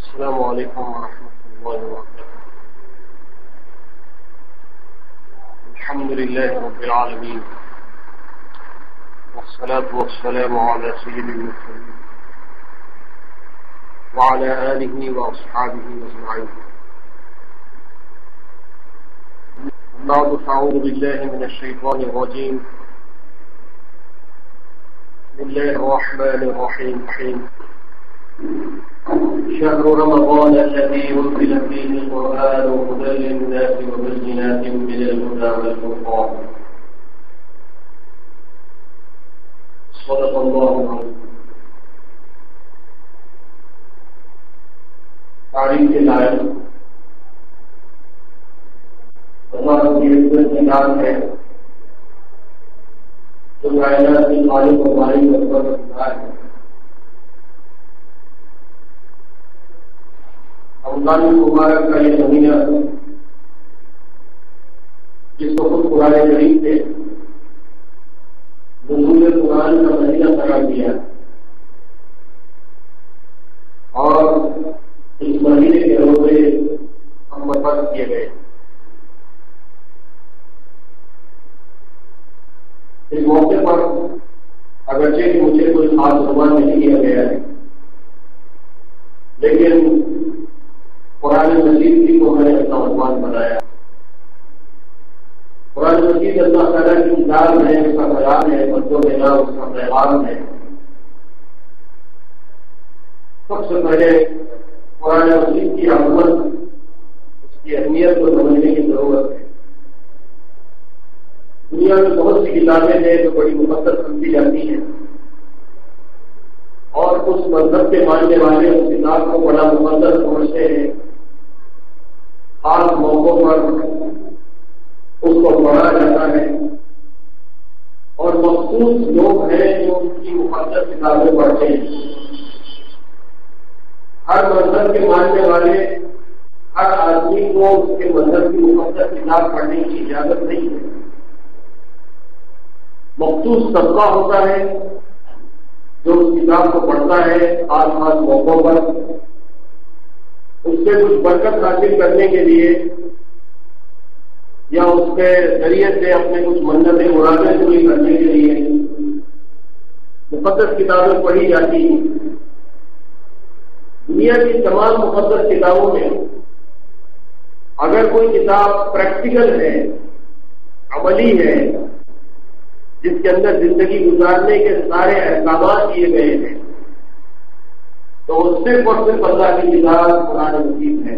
السلام عليكم ورحمة الله وبركاته. الحمد لله رب العالمين، والصلاة والسلام على سيد المرسلين وعلى آله وأصحابه أجمعين. بعد فأعوذ بالله من الشيطان الرجيم. بسم الله الرحمن الرحيم. شهر رمضان الذي أنزل فيه القرآن هدى للناس وبينات من الهدى والفرقان. صدق الله العظيم. تعریف کے لائق اللہ کی عزت کی نام ہے جو کائنات کی خالق و مالک و خدا ہے. رمضان المبارک کا یہ مہینہ جس کو خود قرآن کریم سے نزول قرآن کا مہینہ قرار دیا اور اس مہینے کے روزے ہم فرض کیے گئے. اس موقع پر اگرچہ کہ مجھے کوئی خاص عنوان نہیں دیا گیا ہے، لیکن قرآن مجید بھی کو میں نے اپنا عنوان بنایا. قرآن مجید اللہ تعالیٰ کی کتاب ہے، اس کا کلام ہے، بندوں کے نام اس کا پیغام ہے. سب سے پہلے قرآن مجید کی عظمت، اس کی اہمیت کو سمجھنے کی ضرورت ہے. دنیا میں بہت سی کتابیں ہیں جو بڑی مقدس سمجھی جاتی ہیں اور اس مذہب کے ماننے والے اس کتاب کو بڑا مقدس سمجھتے ہیں. خاص موقعوں پر اس کو پڑھا جاتا ہے اور مخصوص لوگ ہیں جو اس کی مقدس کتابیں پڑھتے ہیں. ہر مذہب کے ماننے والے ہر آدمی کو اس کے مذہب کی مقدس کتاب پڑھنے کی اجازت نہیں ہے. مخصوص طبقہ ہوتا ہے جو اس کتاب کو پڑھتا ہے خاص موقعوں پر، اس سے کچھ برکت حاصل کرنے کے لیے یا اس کے ذریعے سے اپنے کچھ منتیں مرادیں پوری کرنے کے لیے مقدس کتابیں پڑھی جاتی ہیں. دنیا کی تمام مقدس کتابوں میں اگر کوئی کتاب پریکٹیکل ہے، عملی ہے، جس کے اندر زندگی گزارنے کے سارے احکامات کیے گئے ہیں، تو اس سے صرف اللہ کی کتاب قرآن مجید ہے.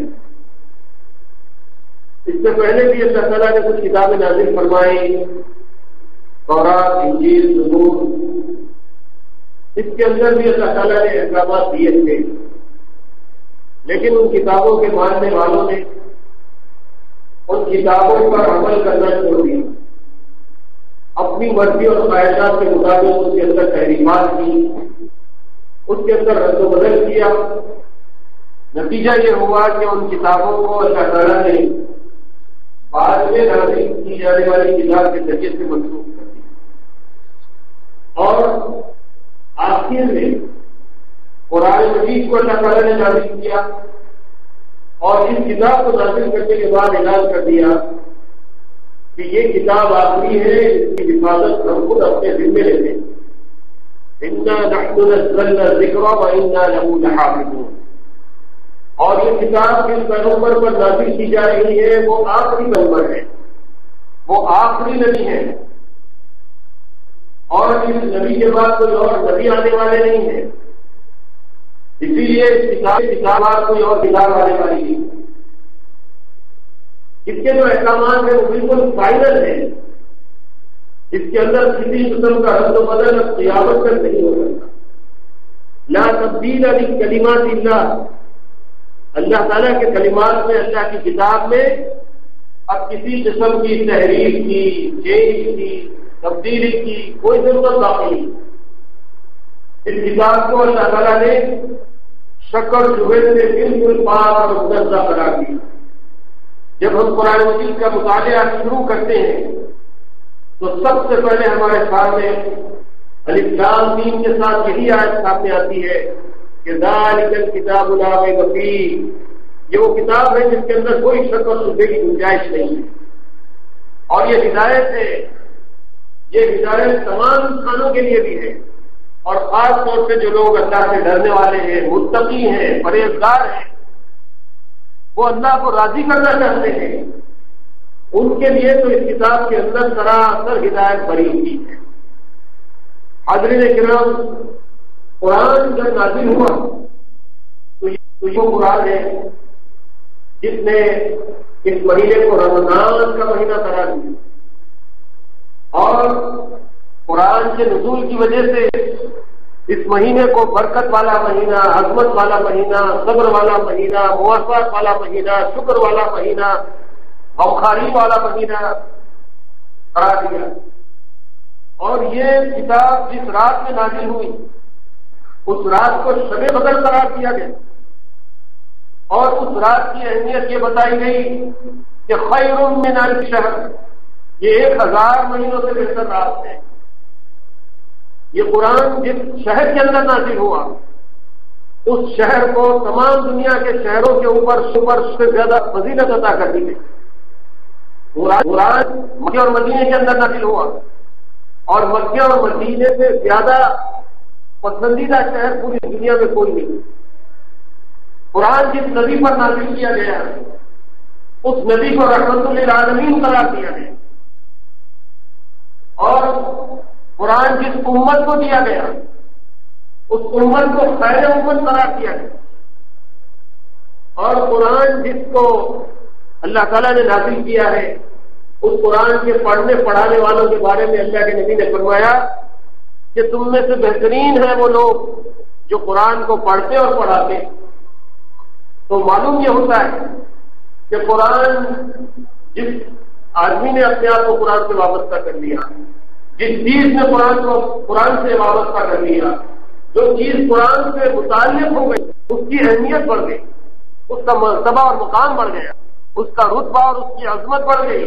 اس سے پہلے بھی اللہ تعالیٰ نے کچھ کتابیں نازل فرمائی، تورات، انجیل، زبور. اس کے اندر بھی اللہ تعالیٰ نے احکامات دیے تھے، لیکن ان کتابوں کے ماننے والوں نے ان کتابوں پر عمل کرنا چھوڑ دیا. اپنی مرضی اور خواہشات کے مطابق اس کے اندر تحریفات کی، اس کے اندر رد و بدل کیا. نتیجہ یہ ہوا کہ ان کتابوں کو اللہ تعالیٰ نے بعد میں نازل کی جانے والی کتاب کے ذریعے سے منسوخ کر دیا اور آخر میں قرآن مجید کو اللہ تعالیٰ نے نازل کیا اور اس کتاب کو نازل کرنے کے بعد اعلان کر دیا کہ یہ کتاب آخری ہے، اس کی حفاظت ہم خود اپنے ذمے لیتے ہیں. اِنَّا نَحْنُ نَزَّلْنَا الذِّكْرَ وَإِنَّا لَهُ لَحَافِظُونَ. اور یہ کتاب جس پیغمبر پر نازل کی جا رہی ہے وہ آخری پیغمبر ہے، وہ آخری نبی ہے اور اس نبی کے بعد کوئی اور نبی آنے والے نہیں ہے. اسی لیے اس کتاب کوئی اور کتاب آنے والی نہیں. اس کے جو احکامات ہیں وہ بالکل فائنل ہیں. اس کے اندر کسی قسم کا رد و بدل قیامت تک نہیں ہو سکتا. لا تبدیل لکلمات اللہ. اللہ تعالیٰ کے کلمات میں، اللہ کی کتاب میں اب کسی قسم کی تحریف کی، چینج کی، تبدیلی کی کوئی ضرورت باقی نہیں. اس کتاب کو اللہ تعالیٰ نے شک اور شبہے سے بالکل پاک اور منزہ قرار دیا. جب ہم قرآن مجید کا مطالعہ شروع کرتے ہیں تو سب سے پہلے ہمارے سامنے الف لام میم کے ساتھ یہی آیت سامنے آتی ہے کہ ذالک الکتاب لا ریب فیہ، یہ وہ کتاب ہے جس کے اندر کوئی شک اور شبہے کی گنجائش نہیں ہے، اور یہ ہدایت ہے، یہ ہدایت تمام انسانوں کے لیے بھی ہے، اور خاص طور پہ جو لوگ اللہ سے ڈرنے والے ہیں، متقی ہیں، پرہیزگار ہیں، وہ اللہ کو راضی کرنا چاہتے ہیں، ان کے لیے تو اس کتاب کے اندر سراسر ہدایت بری ہوئی ہے۔ حاضرین کرام، قرآن جب نازل ہوا تو یہ قرآن ہے جس نے اس مہینے کو رمضان کا مہینہ قرار دیا، اور قرآن کے نزول کی وجہ سے اس مہینے کو برکت والا مہینہ، عظمت والا مہینہ، صبر والا مہینہ، موافقت والا مہینہ، شکر والا مہینہ، غمخواری والا مہینہ قرار دیا۔ اور یہ کتاب جس رات میں نازل ہوئی اس رات کو شب بدر قرار دیا گیا، اور اس رات کی اہمیت یہ بتائی گئی کہ خیر من الف شہر، یہ 1000 مہینوں سے بہتر رات ہے۔ یہ قرآن جس شہر کے اندر نازل ہوا اس شہر کو تمام دنیا کے شہروں کے اوپر سپر سے زیادہ فضیلت عطا کر دی گئی۔ قرآن مکے اور مدینے کے اندر نازل ہوا، اور مکے اور مدینے سے زیادہ پسندیدہ شہر پوری دنیا میں کوئی نہیں۔ قرآن جس نبی پر نازل کیا گیا اس نبی کو رحمت للعالمین قرار دیا گیا، اور قرآن جس امت کو دیا گیا اس امت کو خیر امت قرار دیا گیا، اور قرآن جس کو اللہ تعالیٰ نے نازل کیا ہے اس قرآن کے پڑھنے پڑھانے والوں کے بارے میں اللہ کے نبی نے فرمایا کہ تم میں سے بہترین ہیں وہ لوگ جو قرآن کو پڑھتے اور پڑھاتے۔ تو معلوم یہ ہوتا ہے کہ قرآن جس آدمی نے اپنے آپ کو قرآن سے وابستہ کر لیا، جس چیز نے قرآن سے وابستہ کر لیا، جو چیز قرآن سے متعلق ہو گئی اس کی اہمیت بڑھ گئی، اس کا مرتبہ اور مقام بڑھ گیا، اس کا رتبہ اور اس کی عظمت بڑھ گئی۔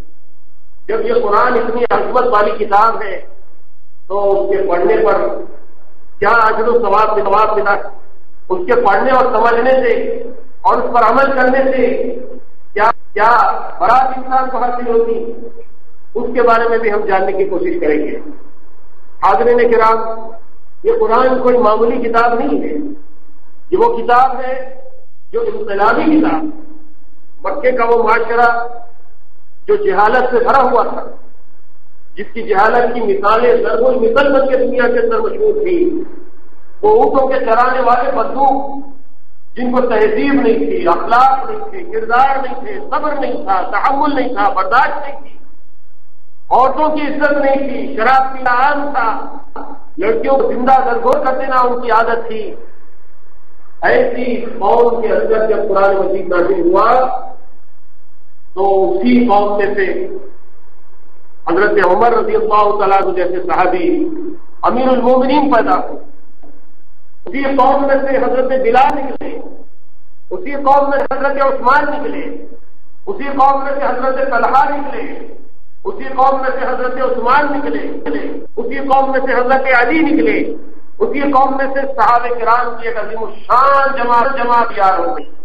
جب یہ قرآن اتنی عظمت والی کتاب ہے تو اس کے پڑھنے پر کیا اجر و ثواب ملا، اس کے پڑھنے اور سمجھنے سے اور اس پر عمل کرنے سے کیا برات انسان کو حاصل ہوگی، اس کے بارے میں بھی ہم جاننے کی کوشش کریں گے۔ حاضرین کرام، یہ قرآن کوئی معمولی کتاب نہیں ہے، یہ وہ کتاب ہے جو انقلابی کتاب، مکے کا وہ معاشرہ جو جہالت سے بھرا ہوا تھا، جس کی جہالت کی مثالیں ضرب المثل بن کے دنیا کے اندر مشہور تھی، وہ اونٹوں کے چرانے والے بدو جن کو تہذیب نہیں تھی، اخلاق نہیں تھے، کردار نہیں تھے، صبر نہیں تھا، تحمل نہیں تھا، برداشت نہیں تھی، عورتوں کی عزت نہیں تھی، شراب پینا عام تھا، لڑکیوں کو زندہ درگور کر دینا ان کی عادت تھی۔ ایسی قوم کے اندر جب قرآن مجید نازل ہوا تو اسی قوم میں سے حضرت عمر رضی اللہ تعالیٰ عنہ جیسے صحابی امیر المومنین پیدا ہوئے، اسی قوم میں سے حضرت بلال نکلے، اسی قوم میں سے حضرت عثمان نکلے، اسی قوم میں سے حضرت طلحہ نکلے، اسی قوم میں سے حضرت عثمان نکلے، اسی قوم میں سے حضرت علی نکلے، اسی قوم میں سے صحابہ کرام کی ایک عظیم الشان جماعت تیار ہو گئی،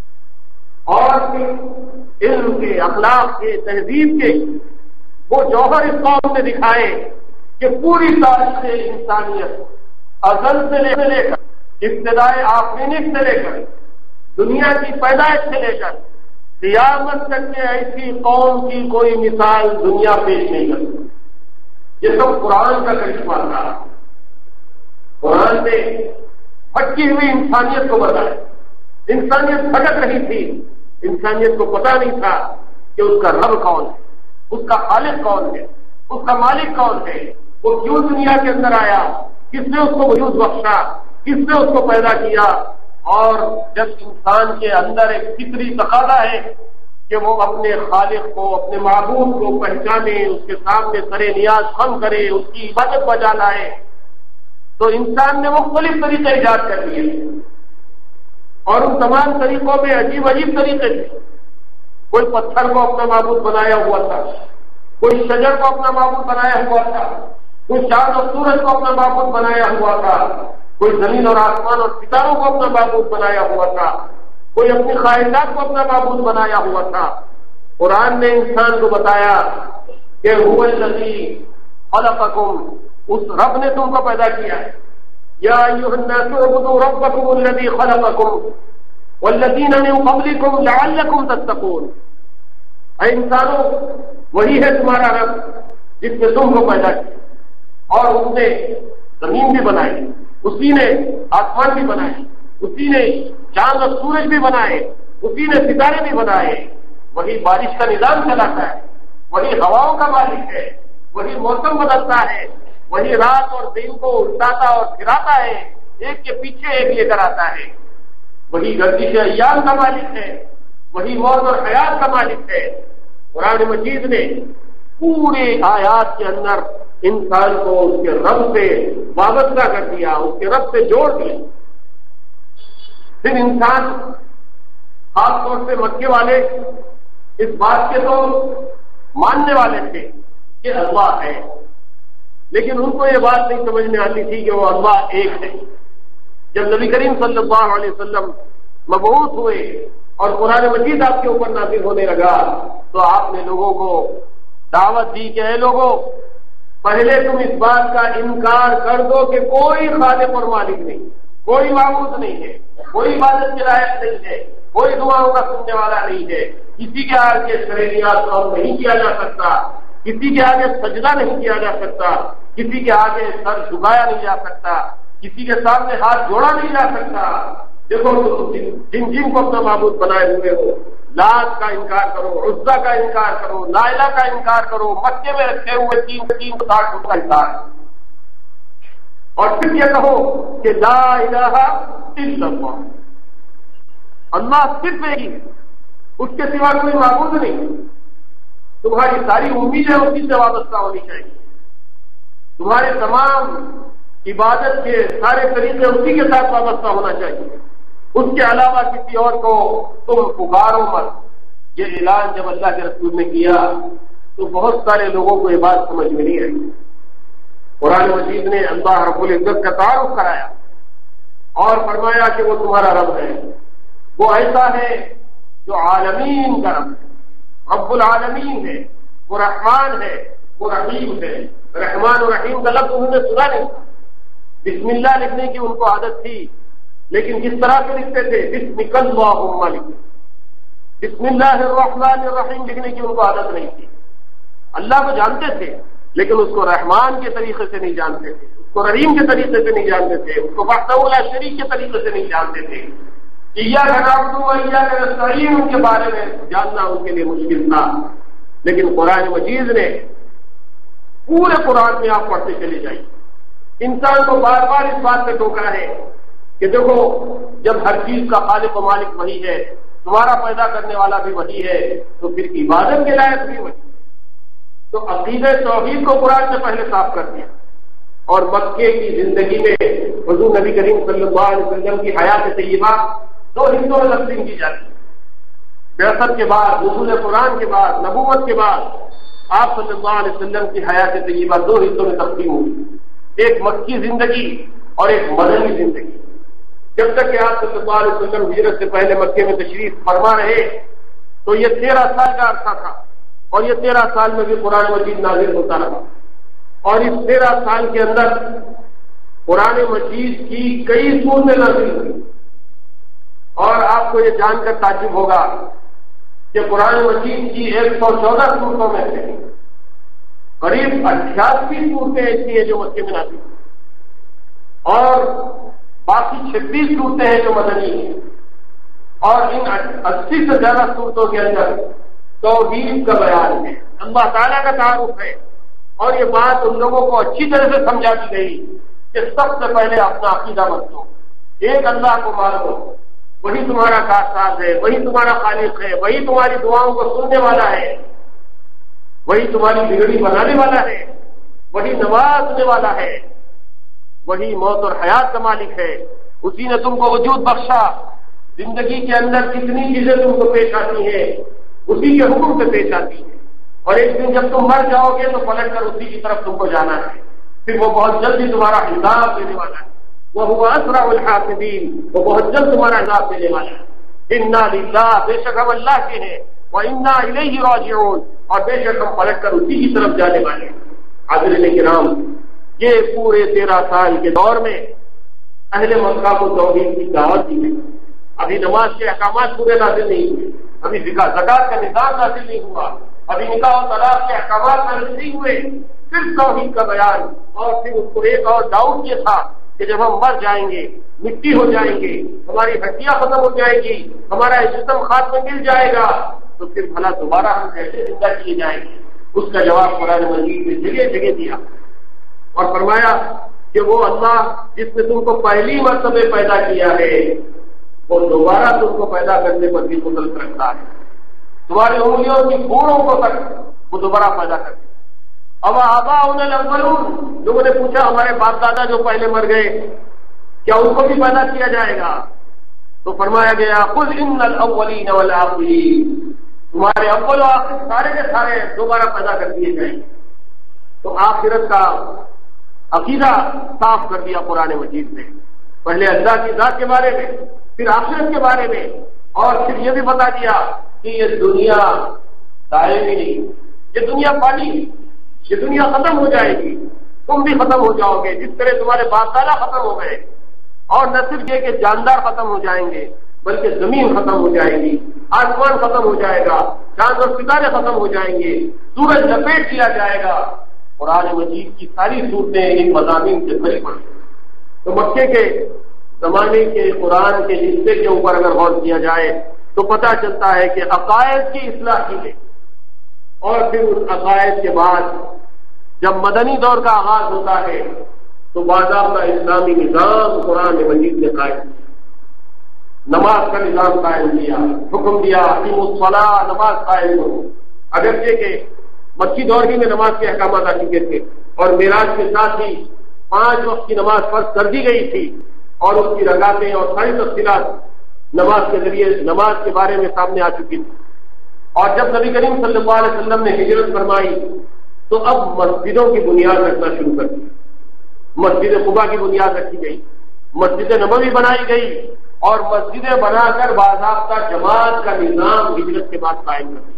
اور علم کے، اخلاق کے، تہذیب کے وہ جوہر اس قوم نے دکھائے کہ پوری تاریخ انسانیت ازل سے لے کر ابتدائے آفرینش سے لے کر دنیا کی پیدائش سے لے کر قیامت تک کے ایسی قوم کی کوئی مثال دنیا پیش نہیں کرتی۔ یہ سب قرآن کا کرشمہ تھا۔ قرآن نے بھٹکی ہوئی انسانیت کو بتایا، انسانیت بھٹک رہی تھی، انسانیت کو پتا نہیں تھا کہ اس کا رب کون ہے، اس کا خالق کون ہے، اس کا مالک کون ہے، وہ کیوں دنیا کے اندر آیا، کس نے اس کو وجود بخشا، کس نے اس کو پیدا کیا۔ اور جب انسان کے اندر ایک فطری تقاضا ہے کہ وہ اپنے خالق کو، اپنے معبود کو پہچانے، اس کے سامنے سر نیاز خم کرے، اس کی عبادت بجا لائے، تو انسان نے مختلف طریقے ایجاد کر دیے، اور ان تمام طریقوں میں عجیب طریقے تھے۔ کوئی پتھر کو اپنا معبود بنایا ہوا تھا، کوئی شجر کو اپنا معبود بنایا ہوا تھا، کوئی چاند اور سورج کو اپنا معبود بنایا ہوا تھا، کوئی زمین اور آسمان اور ستاروں کو اپنا معبود بنایا ہوا تھا، کوئی اپنی خواہشات کو اپنا معبود بنایا ہوا تھا۔ قرآن نے انسان کو بتایا کہ هو الذی خلقکم، اس رب نے تم کو پیدا کیا ہے۔ یا ایھا الناس اعبدوا ربکم الذی خلقکم والذین من قبلکم لعلکم تتقون۔ اے انسانوں، وہی ہے تمہارا رب جس نے تم کو پیدا کیا، اور اس نے زمین بھی بنائی، اسی نے آسمان بھی بنائے، اسی نے چاند اور سورج بھی بنائے، اسی نے ستارے بھی بنائے، وہی بارش کا نظام چلاتا ہے، وہی ہواؤں کا مالک ہے، وہی موسم بدلتا ہے، وہی رات اور دن کو الٹاتا اور پھراتا ہے، ایک کے پیچھے ایک لے کر آتا ہے، وہی گردش ایام کا مالک ہے، وہی موت اور حیات کا مالک ہے۔ قرآن مجید نے پورے آیات کے اندر انسان کو اس کے رب سے وابستہ کر دیا، اس کے رب سے جوڑ دیا۔ پھر انسان خاص طور سے مکے والے اس بات کے تو ماننے والے تھے کہ اللہ ہے، لیکن ان کو یہ بات نہیں سمجھ میں آتی تھی کہ وہ اللہ ایک ہے۔ جب نبی کریم صلی اللہ علیہ وسلم مبعوث ہوئے اور قرآن مجید آپ کے اوپر نازل ہونے لگا تو آپ نے لوگوں کو دعوت دی کہ اے لوگوں، پہلے تم اس بات کا انکار کر دو کہ کوئی خالق اور مالک نہیں، کوئی معبود نہیں ہے، کوئی عبادت کے لائق نہیں ہے، کوئی دعاؤں کا سننے والا نہیں ہے، کسی کے آگے شریعت نہیں کیا جا سکتا، کسی کے آگے سجدہ نہیں کیا جا سکتا، کسی کے آگے سر جھکایا نہیں جا سکتا، کسی کے سامنے ہاتھ جوڑا نہیں جا سکتا۔ دیکھو جن جن کو اپنا معبود بنائے ہوئے ہو، لات کا انکار کرو، عزا کا انکار کرو، نائلہ کا انکار کرو، مکے میں رکھے ہوئے 360 فٹ کا انکار، اور پھر یہ کہو کہ لا الہ الا اللہ، اللہ صرف ایک ہی ہے، اس کے سوا کوئی معبود نہیں۔ تمہاری ساری امیدیں اسی سے وابستہ ہونی چاہیے، تمہارے تمام عبادت کے سارے طریقے اسی کے ساتھ وابستہ ہونا چاہیے، اس کے علاوہ کسی اور کو تم پکارو مت۔ یہ اعلان جب اللہ کے رسول نے کیا تو بہت سارے لوگوں کو یہ بات سمجھ میں نہیں آئی۔ قرآن مجید نے اللہ رب العزت کا تعارف کرایا اور فرمایا کہ وہ تمہارا رب ہے، وہ ایسا ہے جو عالمین کا رب ہے، رب العالمین ہے، وہ رحمان ہے، وہ رحیم ہے۔ رحمان اور رحیم کا لفظ انہوں نے سنا نہیں، بسم اللہ لکھنے کی ان کو عادت تھی، لیکن کس طرح سے لکھتے تھے؟ بسمک اللہم لکھتے، بسم اللہ الرحمن الرحیم لکھنے کی ان کو عادت نہیں تھی۔ اللہ کو جانتے تھے لیکن اس کو رحمان کے طریقے سے نہیں جانتے تھے، اس کو رحیم کے طریقے سے نہیں جانتے تھے، اس کو وحدہ لا شریک کے طریقے سے نہیں جانتے تھے۔ ایاک نعبد و ایاک نستعین ان کے بارے میں جاننا ان کے لیے مشکل تھا، لیکن قرآن مجید نے پورے قرآن میں آپ پڑھتے چلے جائیں، انسان کو بار بار اس بات پہ ٹوکا ہے کہ دیکھو جب ہر چیز کا خالق و مالک وہی ہے، تمہارا پیدا کرنے والا بھی وہی ہے، تو پھر عبادت کے لائق بھی وہی ہے۔ تو عقیدہ توحید کو قرآن نے پہلے صاف کر دیا، اور مکے کی زندگی میں حضور نبی کریم صلی اللہ علیہ وسلم کی حیات طیبہ دو حصوں میں تقسیم کی جاتی ہے۔ بعثت کے بعد، نزول قرآن کے بعد، نبوت کے بعد آپ صلی اللہ علیہ وسلم کی حیات طیبہ دو حصوں میں تقسیم ہوئی، ایک مکی زندگی اور ایک مدنی زندگی۔ جب تک کہ آپ صلی اللہ علیہ وسلم ہجرت سے پہلے مکے میں تشریف فرما رہے تو یہ 13 سال کا عرصہ تھا، اور یہ 13 سال میں بھی قرآن مجید نازل ہوتا رہا، اور اس 13 سال کے اندر قرآن مجید کی کئی سورتیں نازل ہوئی۔ اور آپ کو یہ جان کر تعجب ہوگا کہ قرآن مجید کی 114 سورتوں میں سے قریب 88 سورتیں ایسی ہیں جو مکے میں نازل ہوئی، اور باقی 26 صورتیں ہیں جو مدنی ہیں، اور ان 80 سے زیادہ صورتوں کے اندر توحید کا بیان ہے، اللہ تعالیٰ کا تعارف ہے، اور یہ بات ان لوگوں کو اچھی طرح سے سمجھا دی گئی کہ سب سے پہلے اپنا عقیدہ بنو، ایک اللہ کو مانو، وہی تمہارا کارساز ہے، وہی تمہارا خالق ہے، وہی تمہاری دعاؤں کو سننے والا ہے، وہی تمہاری بگڑی بنانے والا ہے، وہی نوازنے والا ہے، وہی موت اور حیات کا مالک ہے، اسی نے تم کو وجود بخشا، زندگی کے اندر کتنی چیزیں تم کو پیش آتی ہیں اسی کے حکم سے پیش آتی ہیں، اور ایک دن جب تم مر جاؤ گے تو پلٹ کر اسی کی طرف تم کو جانا ہے، پھر وہ بہت جلدی تمہارا حساب دینے والا ہے۔ وهو اسرع الحاسبین، وہ بہت جلد تمہارا حساب دینے والا ہے۔ انا للہ، بے شک ہم اللہ کے ہیں، وانا الیہ راجعون، اور بے شک ہم پلٹ کر اسی کی طرف جانے والے ہیں۔ حاضرین کرام، یہ پورے 13 سال کے دور میں اہل مکہ کو توحید کی دعوت دی گئی۔ ابھی نماز کے احکامات پورے نازل نہیں ہوئے، ابھی زکات کا نظام نازل نہیں ہوا، ابھی نکاح و طلاق کے احکامات نازل نہیں ہوئے، صرف توحید کا بیان۔ اور پھر اس کو ایک اور ڈاؤٹ یہ تھا کہ جب ہم مر جائیں گے، مٹی ہو جائیں گے، ہماری ہڈیاں ختم ہو جائیں گی، ہمارا جسم خاک میں مل جائے گا، تو پھر بھلا دوبارہ ہم کیسے زندہ کیے جائیں گے؟ اس کا جواب قرآن مجید نے جگہ جگہ دیا اور فرمایا کہ وہ اللہ جس نے تم کو پہلی مرتبہ پیدا کیا ہے، وہ دوبارہ تم کو پیدا کرنے پر بھی قدرت رکھتا ہے۔ تمہاری انگلیوں کی پھوڑوں کو تک وہ دوبارہ پیدا کرتے۔ اب آباؤنا الاولون، لوگوں نے پوچھا ہمارے باپ دادا جو پہلے مر گئے، کیا ان کو بھی پیدا کیا جائے گا؟ تو فرمایا گیا قل ان الاولین والآخرین، تمہارے اول و آخر سارے کے سارے دوبارہ پیدا کر دیے جائیں گے۔ تو آخرت کا عقیدہ صاف کر دیا قرآن مجید نے، پہلے اللہ کی ذات کے بارے میں، پھر آخرت کے بارے میں، اور پھر یہ بھی بتا دیا کہ یہ دنیا دائمی نہیں، یہ دنیا فانی، یہ دنیا ختم ہو جائے گی، تم بھی ختم ہو جاؤ گے جس طرح تمہارے باپ دادا ختم ہو گئے۔ اور نہ صرف یہ کہ جاندار ختم ہو جائیں گے، بلکہ زمین ختم ہو جائے گی، آسمان ختم ہو جائے گا، چاند اور ستارے ختم ہو جائیں گے، سورج لپیٹ دیا جائے گا۔ قرآن مجید کی ساری صورتیں ان مضامین سے بھری پڑی۔ تو مکے کے زمانے کے قرآن کے حصے کے اوپر اگر غور کیا جائے تو پتہ چلتا ہے کہ عقائد کی اصلاح کی گئی، اور پھر اس عقائد کے بعد جب مدنی دور کا آغاز ہوتا ہے تو باضابطہ اسلامی نظام قرآن مجید نے قائم کیا، نماز کا نظام قائم کیا، حکم دیا اقیموا الصلاۃ، نماز قائم کرو۔ اگرچہ کہ مکی دور ہی میں نماز کے احکامات آ چکے تھے، اور معراج کے ساتھ ہی 5 وقت کی نماز فرض کر دی گئی تھی، اور اس کی رکعتیں اور ساری تفصیلات نماز کے ذریعے نماز کے بارے میں سامنے آ چکی تھی۔ اور جب نبی کریم صلی اللہ علیہ وسلم نے ہجرت فرمائی تو اب مسجدوں کی بنیاد رکھنا شروع کر دی۔ مسجد قباء کی بنیاد رکھی گئی، مسجد نبوی بنائی گئی، اور مسجدیں بنا کر باضابطہ جماعت کا نظام ہجرت کے بعد قائم کر دیا۔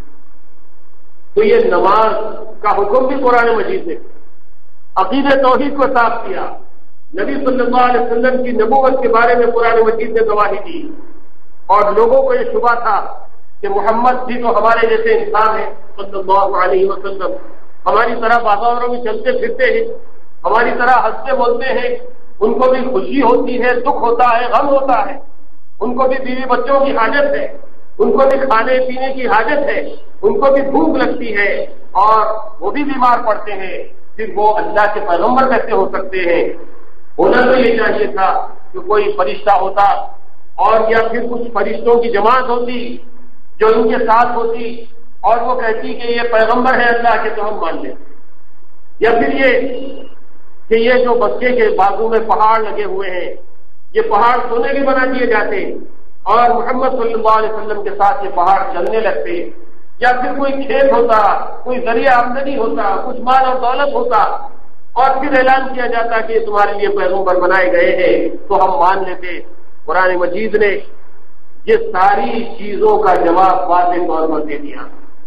تو یہ نماز کا حکم بھی قرآن مجید نے، عقید توحید کو صاف کیا، نبی صلی اللہ علیہ وسلم کی نبوت کے بارے میں قرآن مجید نے گواہی دی، اور لوگوں کو یہ شبہ تھا کہ محمد بھی تو ہمارے جیسے انسان ہیں صلی اللہ علیہ وسلم، ہماری طرح بازاروں میں چلتے پھرتے ہیں، ہماری طرح ہنستے بولتے ہیں، ان کو بھی خوشی ہوتی ہے، دکھ ہوتا ہے، غم ہوتا ہے، ان کو بھی بیوی بچوں کی حاجت ہے، ان کو بھی کھانے پینے کی حاجت ہے، ان کو بھی بھوک لگتی ہے، اور وہ بھی بیمار پڑتے ہیں، پھر وہ اللہ کے پیغمبر کیسے ہو سکتے ہیں؟ ہونا تو یہ چاہیے تھا کہ کوئی فرشتہ ہوتا، اور یا پھر کچھ فرشتوں کی جماعت ہوتی جو ان کے ساتھ ہوتی، اور وہ کہتی کہ یہ پیغمبر ہے اللہ کے تو ہم مان لیں، یا پھر یہ کہ یہ جو بچے کے بازو میں پہاڑ لگے ہوئے ہیں یہ پہاڑ سونے کے بنا دیے جاتے، اور محمد صلی اللہ علیہ وسلم کے ساتھ یہ پہاڑ چلنے لگتے، یا پھر کوئی کھیت ہوتا، کوئی ذریعہ آمدنی ہوتا، کچھ مال اور دولت ہوتا، اور پھر اعلان کیا جاتا کہ یہ تمہارے لیے پیغمبر بنائے گئے ہیں تو ہم مان لیتے۔ قرآن مجید نے یہ ساری چیزوں کا جواب واضح طور پر دے دیا،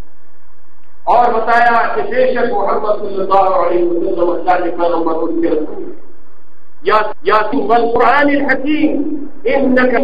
اور بتایا کہ بے شک محمد صلی اللہ علیہ وسلم اللہ کے پیغمبر اس کے رسول، یاسین والقرآن الحکیم انک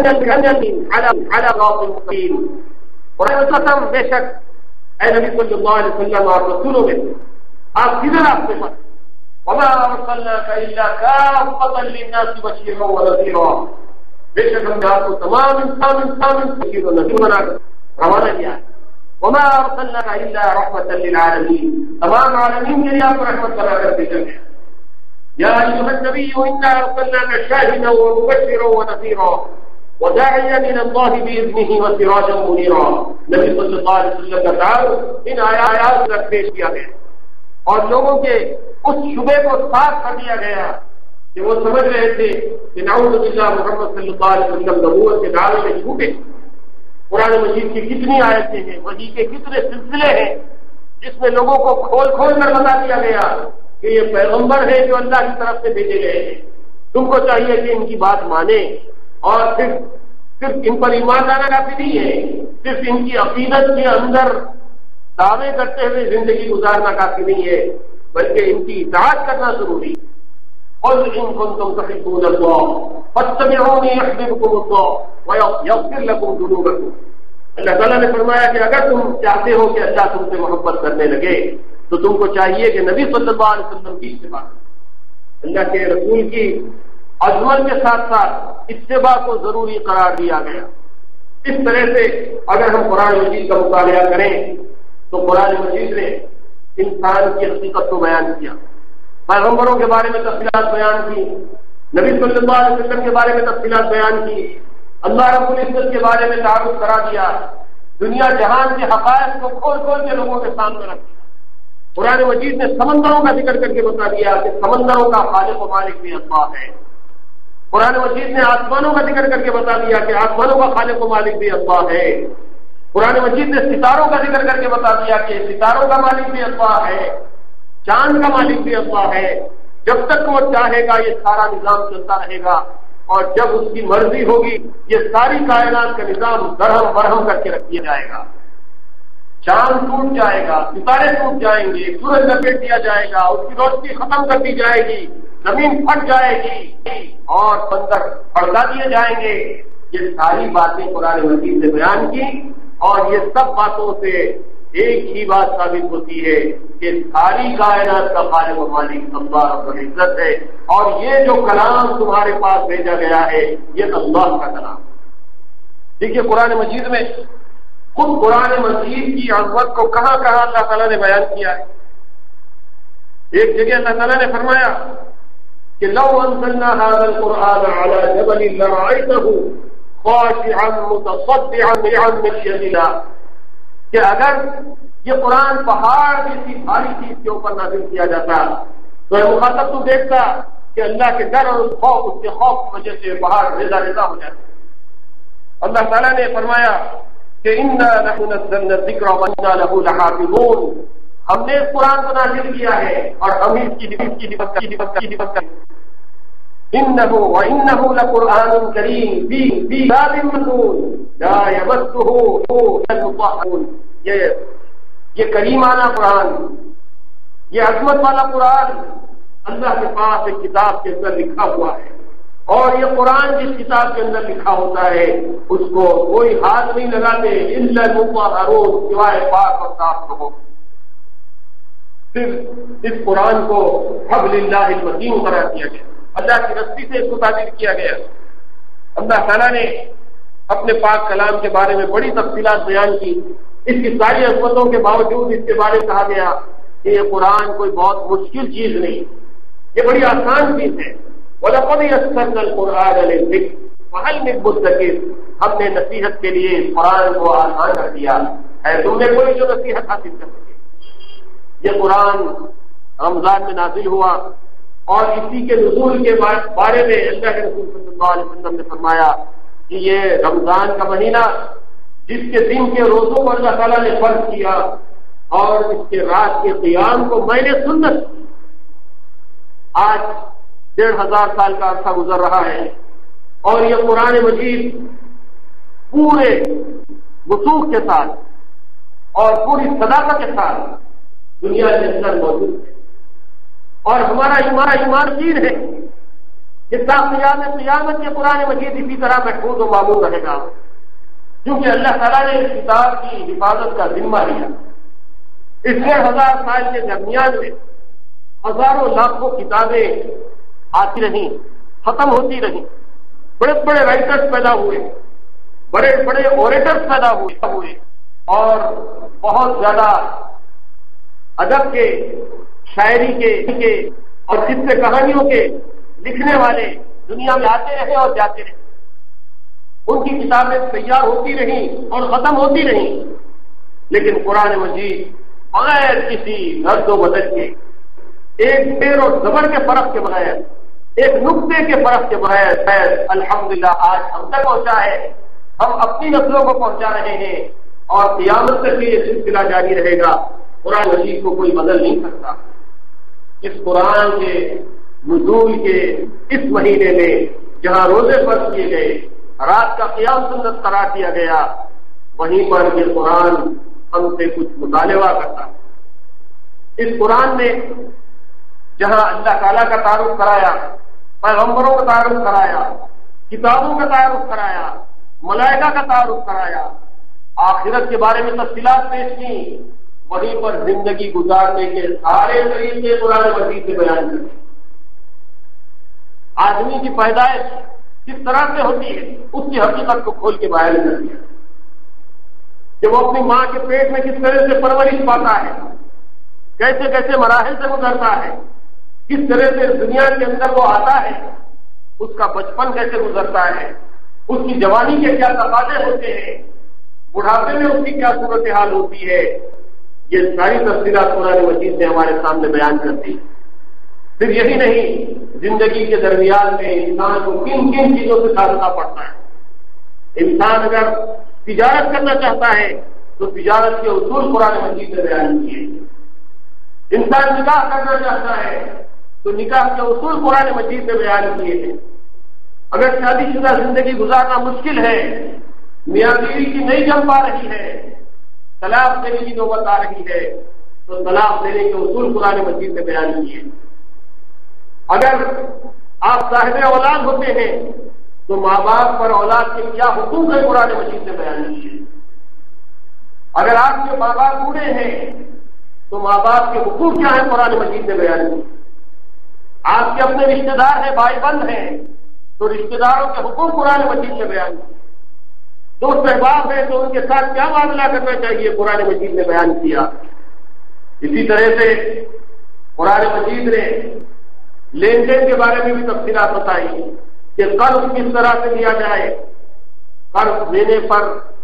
علی صراط مستقیم، قرآن قسم بے شک اے نبی صلی اللہ علیہ وسلم اور رسولوں میں آپ سیدھے راستے پر، وما ارسلناک الا کافۃ للناس بشیرا ونذیرا، بے شک ہم نے آپ کو تمام انسان بشیر و نذیر بنا کر روانہ کیا ہے، وما ارسلناک الا رحمۃ للعالمین، تمام عالمین کے لیے آپ رحمت بنا کر بھیجا گیا۔ یا ایھا النبی انا ارسلناک شاہدا ومبشرا ونذیرا وداعیا الى اللہ باذنہ وسراجا منیرا، نبی صلی اللہ علیہ وسلم کا تعارف ان آیات میں پیش کیا گیا، اور لوگوں کے اس شبے کو صاف کر دیا گیا کہ وہ سمجھ رہے تھے کہ نعوذ باللہ محمد صلی اللہ علیہ وسلم نبوت کے دعوے میں جھوٹے۔ قرآن مجید کی کتنی آیتیں ہیں، وحی کے کتنے سلسلے ہیں جس میں لوگوں کو کھول کھول کر بتا دیا گیا کہ یہ پیغمبر ہے جو اللہ کی طرف سے بھیجے گئے ہیں، تم کو چاہیے کہ ان کی بات مانے، اور صرف ان پر ایمان لانا کافی نہیں ہے، صرف ان کی عقیدت کے اندر دعوے کرتے ہوئے زندگی گزارنا کافی نہیں ہے، بلکہ ان کی اطاعت کرنا ضروری ہے۔ قل ان کنتم تحبون اللہ فاتبعونی یحببکم اللہ ویغفر لکم ذنوبکم۔ اللہ تعالیٰ نے فرمایا کہ اگر تم چاہتے ہو کہ اللہ تم سے محبت کرنے لگے تو تم کو چاہیے کہ نبی صلی اللہ علیہ وسلم کی اتباع، اللہ کے رسول کی عظمت کے ساتھ ساتھ اتباع کو ضروری قرار دیا گیا۔ اس طرح سے اگر ہم قرآن مجید کا مطالعہ کریں تو قرآن مجید نے انسان کی حقیقت کو بیان کیا، پیغمبروں کے بارے میں تفصیلات بیان کی، نبی صلی اللہ علیہ وسلم کے بارے میں تفصیلات بیان کی، اللہ رب العزت کے بارے میں تعارف کرا دیا، دنیا جہان کے حقائق کو کھول کھول کے لوگوں کے سامنے رکھ دیا۔ قرآن مجید نے سمندروں کا ذکر کر کے بتا دیا کہ سمندروں کا خالق و مالک بھی اللہ ہے۔ قرآن مجید نے آسمانوں کا ذکر کر کے بتا دیا کہ آسمانوں کا خالق و مالک بھی اللہ ہے۔ قرآن مجید نے ستاروں کا ذکر کر کے بتا دیا کہ ستاروں کا مالک بھی اللہ ہے، چاند کا مالک بھی اللہ ہے۔ جب تک وہ چاہے گا یہ سارا نظام چلتا رہے گا، اور جب اس کی مرضی ہوگی یہ ساری کائنات کا نظام درہم برہم کر کے رکھ دیا جائے گا۔ چاند ٹوٹ جائے گا، ستارے ٹوٹ جائیں گے، سورج لپیٹ دیا جائے گا، اس کی روشنی ختم کر دی جائے گی، زمین پھٹ جائے گی اور بندر پھڑکا دیے جائیں گے۔ یہ ساری باتیں قرآن مجید نے بیان کی، اور یہ سب باتوں سے ایک ہی بات ثابت ہوتی ہے کہ ساری کائنات کا خالق و مالک اللہ رب العزت ہے، اور یہ جو کلام تمہارے پاس بھیجا گیا ہے یہ اللہ کا کلام۔ دیکھیے قرآن مجید میں خود قرآن مجید کی عظمت کو کہاں کہاں اللہ تعالیٰ نے بیان کیا ہے۔ ایک جگہ اللہ تعالیٰ نے فرمایا کہ لو انزلنا هذا القرآن على جبل لرأيته خاشعا متصدعا من خشية الله، کہ اگر یہ قرآن پہاڑ جیسی بھاری چیز کے اوپر نازل کیا جاتا تو مخاطب تو دیکھتا کہ اللہ کے ڈر اور اس کے خوف کی وجہ سے پہاڑ ریزہ ریزہ ہو جاتے۔ اللہ تعالیٰ نے فرمایا کہ انا نحن نزلنا الذکر وانا له لحافظون، ہم نے اس قرآن کو نازل کیا ہے اور ہم اس کی حفاظت کریں۔ انه وانه لقرآن کریم فی کتاب مکنون لا یمسہ الا المطہرون۔ یہ کریمانہ قرآن، یہ عظمت والا قرآن اللہ کے پاس ایک کتاب کے اندر لکھا ہوا ہے، اور یہ قرآن جس کتاب کے اندر لکھا ہوتا ہے اس کو کوئی ہاتھ نہیں لگاتے الا المطہرون، سوائے پاک اور صاف لوگوں۔ پھر اس قرآن کو حبل اللہ المتین قرار دیا گیا، اللہ کی رسی سے اس کو تعبیر کیا گیا۔ اللہ تعالیٰ نے اپنے پاک کلام کے بارے میں بڑی تفصیلات بیان کی، اس کی ساری عظمتوں کے باوجود اس کے بارے میں کہا گیا کہ یہ قرآن کوئی بہت مشکل چیز نہیں، یہ بڑی آسان چیز ہے۔ وَلَقَدْ يَسَّرْنَا الْقُرْآنَ لِلذِّكْرِ فَهَلْ مِن مُدَّكِرٍ، ہم نے نصیحت کے لیے اس قرآن کو آسان کر دیا ہے، تم نے کوئی جو نصیحت حاصل کر سکے۔ یہ قرآن رمضان میں نازل ہوا، اور اسی کے نزول کے بارے میں اللہ کے رسول صلی اللہ علیہ وسلم نے فرمایا کہ یہ رمضان کا مہینہ جس کے دن کے روزوں کو اللہ تعالیٰ نے فرض کیا اور اس کے رات کے قیام کو میں نے سنت کی۔ آج 1500 سال کا عرصہ گزر رہا ہے اور یہ قرآن مجید پورے وثوق کے ساتھ اور پوری صداقت کے ساتھ دنیا کے اندر موجود ہے، اور ہمارا ایمان دین ہے کہ قیامت کے قرآن مجید اسی طرح محفوظ و معمول رہے گا، کیونکہ اللہ تعالیٰ نے اس کتاب کی حفاظت کا ذمہ لیا۔ اس 1500 سال کے درمیان میں ہزاروں لاکھوں کتابیں آتی رہیں، ختم ہوتی رہیں، بڑے بڑے رائٹرز پیدا ہوئے، بڑے بڑے اوریٹرز پیدا ہوئے، اور بہت زیادہ ادب کے، شاعری کے اور قصے کہانیوں کے لکھنے والے دنیا میں آتے رہے اور جاتے رہے۔ ان کی کتابیں تیار ہوتی رہیں اور ختم ہوتی رہیں، لیکن قرآن مجید بغیر کسی رد و بدل کے، ایک زیر اور زبر کے فرق کے بغیر، ایک نقطے کے فرق کے بغیر الحمدللہ آج ہم تک پہنچا ہے، ہم اپنی نسلوں کو پہنچا رہے ہیں، اور قیامت تک یہ سلسلہ جاری رہے گا۔ قرآن مجید کو کوئی بدل نہیں سکتا۔ اس قرآن کے نزول کے اس مہینے میں جہاں روزے فرض کیے گئے، رات کا قیام سنت قرار دیا گیا، وہیں پر یہ قرآن ہم سے کچھ مطالبہ کرتا ہے۔ اس قرآن میں جہاں اللہ تعالیٰ کا تعارف کرایا، پیغمبروں کا تعارف کرایا، کتابوں کا تعارف کرایا، ملائکہ کا تعارف کرایا، آخرت کے بارے میں تفصیلات پیش کی، وہیں پر زندگی گزارنے کے سارے طریقے قرآن مجید سے بیان کرتے۔ آدمی کی پیدائش کس طرح سے ہوتی ہے اس کی حقیقت کو کھول کے بیان کر دیا کہ وہ اپنی ماں کے پیٹ میں کس طرح سے پرورش پاتا ہے، کیسے کیسے مراحل سے گزرتا ہے، کس طرح سے دنیا کے اندر وہ آتا ہے، اس کا بچپن کیسے گزرتا ہے، اس کی جوانی کے کیا تقاضے ہوتے ہیں، بڑھاپے میں اس کی کیا صورتحال ہوتی ہے، یہ ساری تفصیلات قرآن مجید نے ہمارے سامنے بیان کر دی۔ پھر یہی نہیں، زندگی کے درمیان میں انسان کو کن کن چیزوں سے سازنا پڑتا ہے۔ انسان اگر تجارت کرنا چاہتا ہے تو تجارت کے اصول قرآن مجید نے بیان کیے۔ انسان نکاح کرنا چاہتا ہے تو نکاح کے اصول قرآن مجید نے بیان کیے ہیں۔ اگر شادی شدہ زندگی گزارنا مشکل ہے، میاں بیوی کی نہیں جم پا رہی ہے، طلاق دینے کی نوبت آ رہی ہے، تو طلاق دینے کے اصول قرآن مجید نے بیان کیے۔ اگر آپ صاحب اولاد ہوتے ہیں تو ماں باپ پر اولاد کے کیا حقوق ہے قرآن مجید نے بیان کیے۔ اگر آپ کے ماں باپ بوڑھے ہیں تو ماں باپ کے حقوق کیا ہیں قرآن مجید نے بیان کیے۔ آپ کے اپنے رشتے دار ہیں، بھائی بند ہیں، تو رشتے داروں کے حقوق قرآن مجید نے بیان کیے۔ دوست احباب ہیں تو ان کے ساتھ کیا معاملہ کرنا چاہیے قرآن مجید نے بیان کیا۔ اسی طرح سے قرآن مجید نے لین دین کے بارے میں بھی تفصیلات بتائی کہ قرض کس طرح سے لیا جائے، قرض لینے پر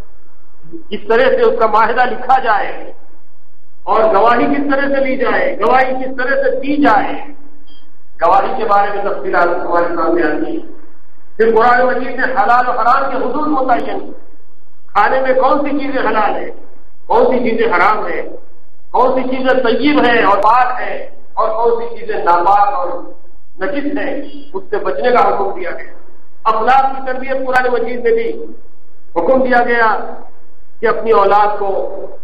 کس طرح سے اس کا معاہدہ لکھا جائے، اور گواہی کس طرح سے لی جائے، گواہی کس طرح سے دی جائے، گواہی کے بارے میں تفصیلات ہمارے سامنے آتی۔ پھر قرآن مجید نے حلال و حرام کے حدود متعین، کھانے میں کون سی چیزیں حلال ہیں، کون سی چیزیں حرام ہیں، کون سی چیزیں طیب ہیں اور پاک ہیں، اور کون سی چیزیں ناپاک اور نجس ہیں، اس سے بچنے کا حکم دیا گیا۔ اخلاق کی تربیت قرآن مجید میں بھی حکم دیا گیا کہ اپنی اولاد کو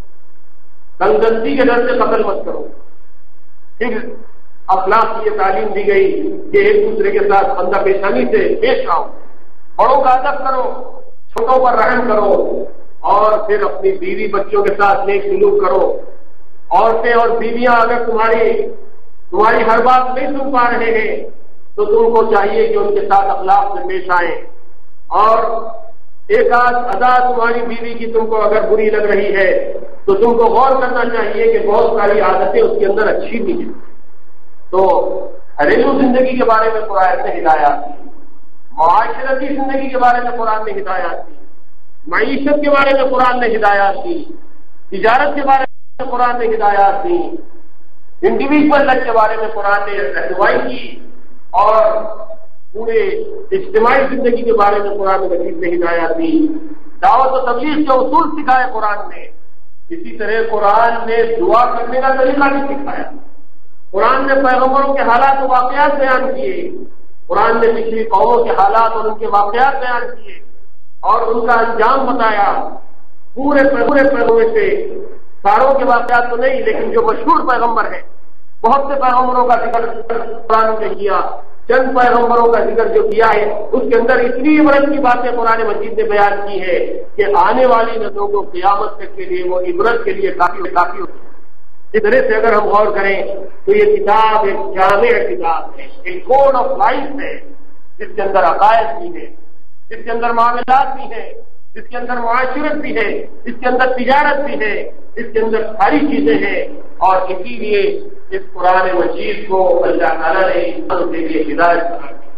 تنگدستی کے ڈر سے قتل مت کرو۔ پھر اخلاق کی یہ تعلیم دی گئی کہ ایک دوسرے کے ساتھ بندہ پیشانی سے پیش آؤ، بڑوں کا ادب کرو، چھوٹوں پر رحم کرو، اور پھر اپنی بیوی بچوں کے ساتھ نیک سلوک کرو۔ عورتیں اور بیویاں اگر تمہاری ہر بات نہیں سن پا رہے ہیں تو تم کو چاہیے کہ ان کے ساتھ اخلاق سے پیش آئیں، اور ایک آدھ ادا تمہاری بیوی کی تم کو اگر بری لگ رہی ہے تو تم کو غور کرنا چاہیے کہ بہت ساری عادتیں اس کے اندر اچھی بھی ہیں۔ تو گھریلو زندگی کے بارے میں قرآن نے ہدایات دی، معاشرتی زندگی کے بارے میں قرآن نے ہدایات دی، معیشت کے بارے میں قرآن نے ہدایات دی، تجارت کے بارے میں قرآن نے ہدایات دی، انڈیویجول لائف کے بارے میں قرآن نے رہنمائی کی، اور پورے اجتماعی زندگی کے بارے میں قرآن مجید نے ہدایات دی۔ دعوت و تبلیغ کے اصول سکھائے قرآن نے۔ اسی طرح قرآن نے دعا کرنے کا طریقہ بھی سکھایا۔ قرآن نے پیغمبروں کے حالات و واقعات بیان کیے، قرآن نے پچھلی قوموں کے حالات اور ان کے واقعات بیان کیے اور ان کا انجام بتایا۔ پورے پیغمبروں سے ساروں کے واقعات تو نہیں، لیکن جو مشہور پیغمبر ہیں، بہت سے پیغمبروں کا ذکر قرآن نے کیا، چند پیغمبروں کا ذکر جو کیا ہے اس کے اندر اتنی عبرت کی باتیں قرآن مجید نے بیان کی ہے کہ آنے والی نسلوں کو قیامت تک کے لیے وہ عبرت کے لیے کافی ہوتی ہے۔ اس طرح سے اگر ہم غور کریں تو یہ کتاب ایک جامع کتاب ہے، ایک کوڈ آف لائف ہے، جس کے اندر عقائد بھی ہے، جس کے اندر معاملات بھی ہیں، اس کے اندر معاشرت بھی ہے، اس کے اندر تجارت بھی ہے، اس کے اندر ساری چیزیں ہیں، اور اسی لیے اس قرآن مجید کو اللہ تعالیٰ نے انسان کے لیے ہدایت قرار دی۔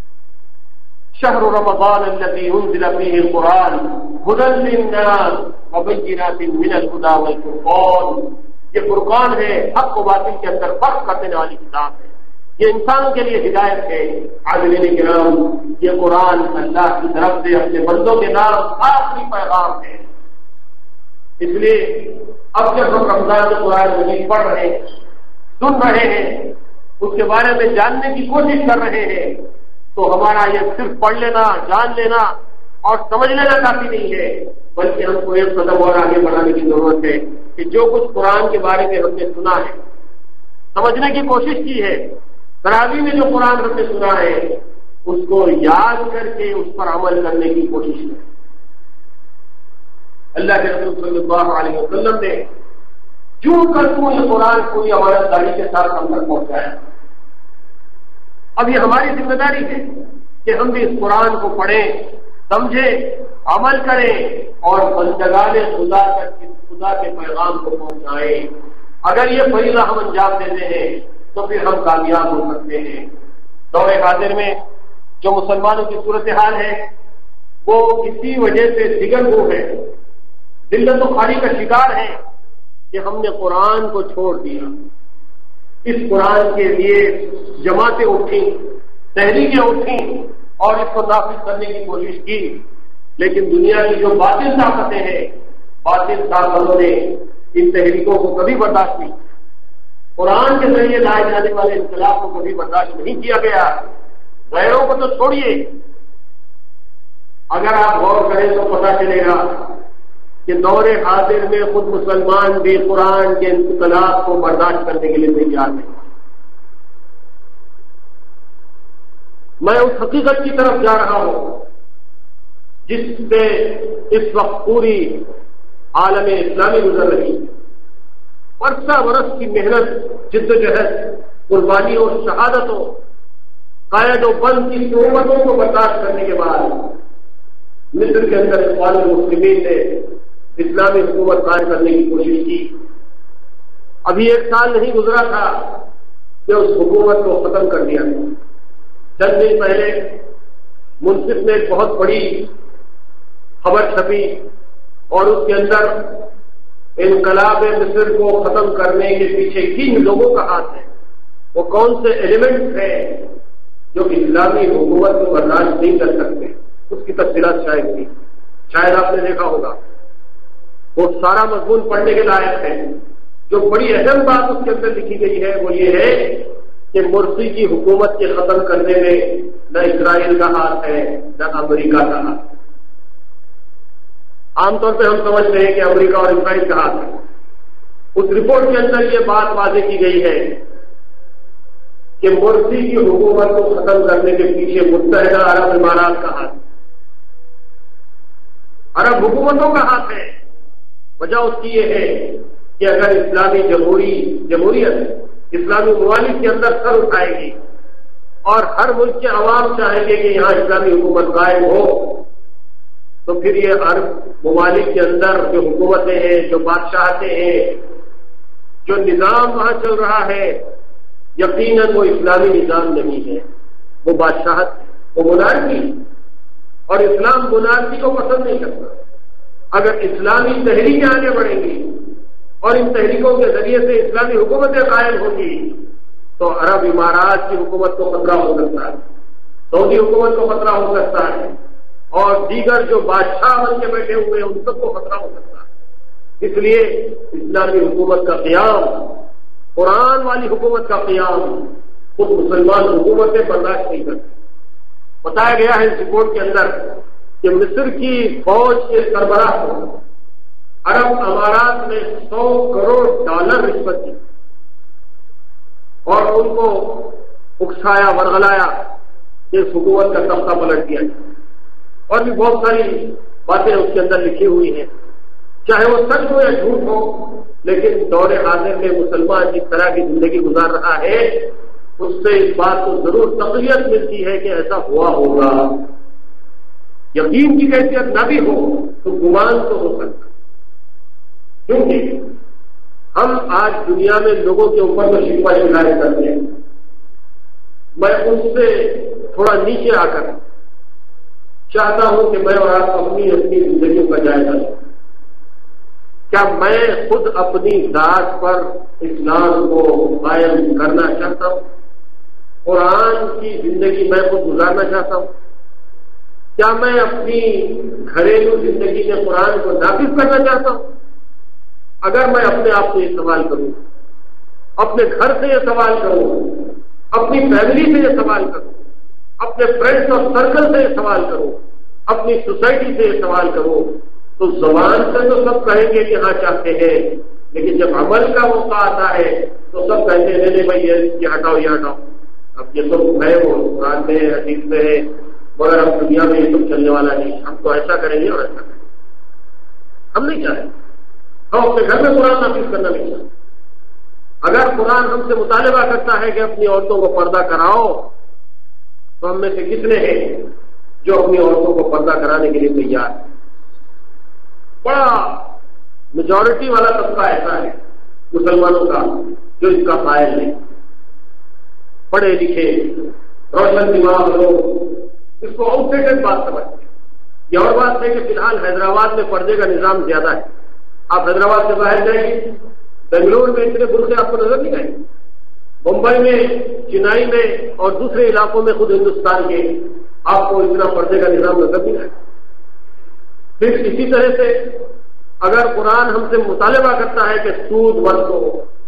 شہر رمضان الذی انزل فیہ القرآن ھدی للناس وبینات من الھدی والفرقان، یہ فرقان ہے، حق و باطل کے اندر فرق کرنے والی کتاب ہے، یہ انسان کے لیے ہدایت ہے۔ عالمین کرام، یہ قرآن اللہ کی طرف سے اپنے بندوں کے نام آخری پیغام ہے۔ اس لیے اب جب ہم رمضان کے قرآن مجید پڑھ رہے ہیں، سن رہے ہیں، اس کے بارے میں جاننے کی کوشش کر رہے ہیں تو ہمارا یہ صرف پڑھ لینا، جان لینا اور سمجھ لینا کافی نہیں ہے، بلکہ ہم کو ایک قدم اور آگے بڑھانے کی ضرورت ہے کہ جو کچھ قرآن کے بارے میں ہم نے سنا ہے، سمجھنے کی کوشش کی ہے، تراویح میں جو قرآن ہم نے سنا ہے اس کو یاد کر کے اس پر عمل کرنے کی کوشش کریں۔ اللہ کے رسول صلی اللہ علیہ وسلم نے جو کر کو یہ قرآن پوری امانت داری کے ساتھ ہم تک پہنچایا، اب یہ ہماری ذمہ داری ہے کہ ہم بھی اس قرآن کو پڑھیں، سمجھیں، عمل کریں اور بندگان خدا کے پیغام کو پہنچائیں۔ اگر یہ فریضہ ہم انجام دیتے ہیں تو پھر ہم کامیاب ہو سکتے ہیں۔ دور حاضر میں جو مسلمانوں کی صورتحال ہے وہ اسی وجہ سے دیگر وہ ہے، ذلت و خواری کا شکار ہے کہ ہم نے قرآن کو چھوڑ دیا۔ اس قرآن کے لیے جماعتیں اٹھیں، تحریکیں اٹھیں اور اس کو نافذ کرنے کی کوشش کی، لیکن دنیا کی جو باطل طاقتیں ہیں، باطل طاقتوں نے ان تحریکوں کو کبھی برداشت نہیں کیا۔ قرآن کے ذریعے لائے جانے والے انقلاب کو کبھی برداشت نہیں کیا گیا۔ غیروں کو تو چھوڑیے، اگر آپ غور کریں تو پتہ چلے گا کہ دور حاضر میں خود مسلمان بھی قرآن کے انقلاب کو برداشت کرنے کے لیے تیار نہیں۔ میں اس حقیقت کی طرف جا رہا ہوں جس سے اس وقت پوری عالم اسلامی گزر رہی ہے۔ برسہ برس کی محنت، جدوجہد، قربانی اور شہادتوں، قائد و بند کی صحبتوں کو برداشت کرنے کے بعد مصر کے اندر اخوان المسلمین نے اسلامی حکومت قائم کرنے کی کوشش کی۔ ابھی 1 سال نہیں گزرا تھا کہ اس حکومت کو ختم کر دیا گیا۔ چند دن پہلے منصف میں ایک بہت بڑی خبر چھپی اور اس کے اندر انقلاب مصر کو ختم کرنے کے پیچھے کن لوگوں کا ہاتھ ہے، وہ کون سے ایلیمنٹس ہیں جو اسلامی حکومت کو برداشت نہیں کر سکتے، اس کی تفصیلات شاید آپ نے دیکھا ہوگا۔ وہ سارا مضمون پڑھنے کے لائق ہے۔ جو بڑی اہم بات اس کے اندر لکھی گئی ہے وہ یہ ہے کہ مرسی کی حکومت کے ختم کرنے میں نہ اسرائیل کا ہاتھ ہے نہ امریکہ کا ہاتھ۔ عام طور پہ ہم سمجھتے ہیں کہ امریکہ اور اسرائیل کا ہاتھ ہے۔ اس رپورٹ کے اندر یہ بات واضح کی گئی ہے کہ مرسی کی حکومت کو ختم کرنے کے پیچھے متحدہ عرب امارات کا ہاتھ، عرب حکومتوں کا ہاتھ ہے۔ وجہ اس کی یہ ہے کہ اگر اسلامی جمہوریت اسلامی ممالک کے اندر سر اٹھائے گی اور ہر ملک کے عوام چاہیں گے کہ یہاں اسلامی حکومت قائم ہو، تو پھر یہ عرب ممالک کے اندر جو حکومتیں ہیں، جو بادشاہتیں ہیں، جو نظام وہاں چل رہا ہے، یقیناً وہ اسلامی نظام نہیں ہے، وہ بادشاہت، وہ مونارکی، اور اسلام مونارکی کو پسند نہیں کرتا۔ اگر اسلامی تحریکیں آگے بڑھیں گی اور ان تحریکوں کے ذریعے سے اسلامی حکومتیں قائم ہوں گی تو عرب امارات کی حکومت کو خطرہ ہو سکتا ہے، سعودی حکومت کو خطرہ ہو سکتا ہے، اور دیگر جو بادشاہ بن کے بیٹھے ہوئے ہیں ان سب کو خطرہ ہو سکتا ہے۔ اس لیے اسلامی حکومت کا قیام، قرآن والی حکومت کا قیام خود مسلمان حکومتیں برداشت نہیں کرتی۔ بتایا گیا ہے اس رپورٹ کے اندر کہ مصر کی فوج کے سربراہ کو عرب امارات نے $100 کروڑ رشوت دی اور ان کو اکسایا، ورغلایا کہ اس حکومت کا تختہ پلٹ دیا جائے۔ اور بھی بہت ساری باتیں اس کے اندر لکھی ہوئی ہیں، چاہے وہ سچ ہو یا جھوٹ ہو، لیکن دور حاضر میں مسلمان جس طرح کی زندگی گزار رہا ہے اس سے اس بات کو ضرور تقویت ملتی ہے کہ ایسا ہوا ہوگا۔ یقین کی کیفیت نہ بھی ہو تو گمان تو ہو سکتا، کیونکہ ہم آج دنیا میں لوگوں کے اوپر تو شکوہ شکایت کرتے ہیں۔ میں اس سے تھوڑا نیچے آ کر چاہتا ہوں کہ میں اور آپ اپنی زندگیوں کا جائزہ لیں۔ کیا میں خود اپنی ذات پر اسلام کو قائم کرنا چاہتا ہوں؟ قرآن کی زندگی میں خود گزارنا چاہتا ہوں؟ کیا میں اپنی گھریلو زندگی میں قرآن کو نافذ کرنا چاہتا ہوں؟ اگر میں اپنے آپ سے یہ سوال کروں، اپنے گھر سے یہ سوال کروں اپنی فیملی سے یہ سوال کرو، اپنے فرینڈس اور سرکل سے یہ سوال کرو، اپنی سوسائٹی سے یہ سوال کرو، تو زبان سے تو سب کہیں گے کہ ہاں چاہتے ہیں، لیکن جب عمل کا موقع آتا ہے تو سب کہتے ہیں نہیں بھائی یہ ہٹاؤ یہ ہٹاؤ. اب یہ تو ہے وہ قرآن میں حدیث میں ہے، مگر اب دنیا میں یہ سب چلنے والا نہیں، ہم تو ایسا کریں گے اور ایسا کریں گے. ہم نہیں چاہتے، ہم اپنے گھر میں قرآن نافذ کرنا نہیں چاہتے. اگر قرآن ہم سے مطالبہ کرتا ہے کہ اپنی عورتوں کو پردہ کراؤ، تو ہم میں سے کتنے ہیں جو اپنی عورتوں کو پردہ کرانے کے لیے تیار ہیں؟ بڑا میجورٹی والا طبقہ ایسا ہے مسلمانوں کا جو اس کا قائل ہے. پڑھے لکھے روشن دماغ لوگ اس کو آؤٹ ڈیٹڈ بات سمجھتے ہیں. یہ اور بات ہے کہ فی الحال حیدرآباد میں پردے کا نظام زیادہ ہے. آپ حیدرآباد سے باہر جائیں گے، بنگلور میں اتنے برقعے آپ کو نظر نہیں آئیں گے، ممبئی میں، چنئی میں اور دوسرے علاقوں میں خود ہندوستان کے آپ کو اتنا پردے کا نظام نظر نہیں آئے. پھر اسی طرح سے اگر قرآن ہم سے مطالبہ کرتا ہے کہ سود بند ہو،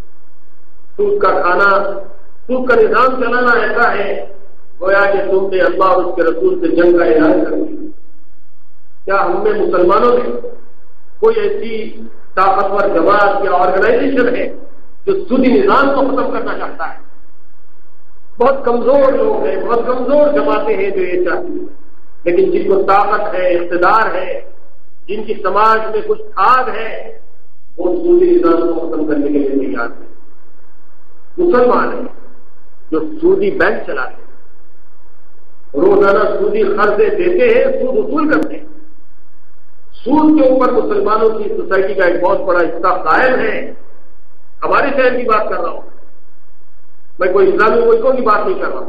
سود کا کھانا، سود کا نظام چلانا ایسا ہے گویا کہ تم نے اللہ اور اس کے رسول سے جنگ کا اعلان کر دیا. کیا ہم میں مسلمانوں میں کوئی ایسی طاقتور جماعت یا آرگنائزیشن ہے جو سودی نظام کو ختم کرنا چاہتا ہے؟ بہت کمزور لوگ ہیں، بہت کمزور جماعتیں ہیں جو یہ چاہتی ہیں، لیکن جن کو طاقت ہے، اقتدار ہے، جن کی سماج میں کچھ کھاد ہے، وہ سودی نظام کو ختم کرنے کے لیے تیار ہیں. مسلمان ہیں جو سودی بینک چلاتے ہیں، روزانہ سودی قرضے دیتے ہیں، سود وصول کرتے ہیں. سود کے اوپر مسلمانوں کی سوسائٹی کا ایک بہت بڑا حصہ قائم ہے. ہمارے شہر کی بات کر رہا ہوں میں، کوئی اسلامی ملکوں کی بات نہیں کر رہا ہوں.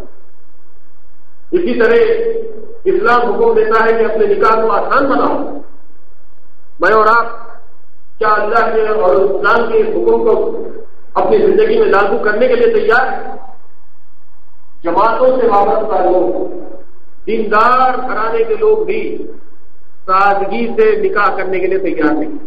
اسی طرح اسلام حکم دیتا ہے کہ اپنے نکاح کو آسان بناؤ. میں اور آپ کیا اللہ کے اور اسلام کے حکم کو اپنی زندگی میں لاگو کرنے کے لیے تیار ہیں؟ جماعتوں سے وابستہ لوگ، دیندار گھرانے کے لوگ بھی سادگی سے نکاح کرنے کے لیے تیار نہیں.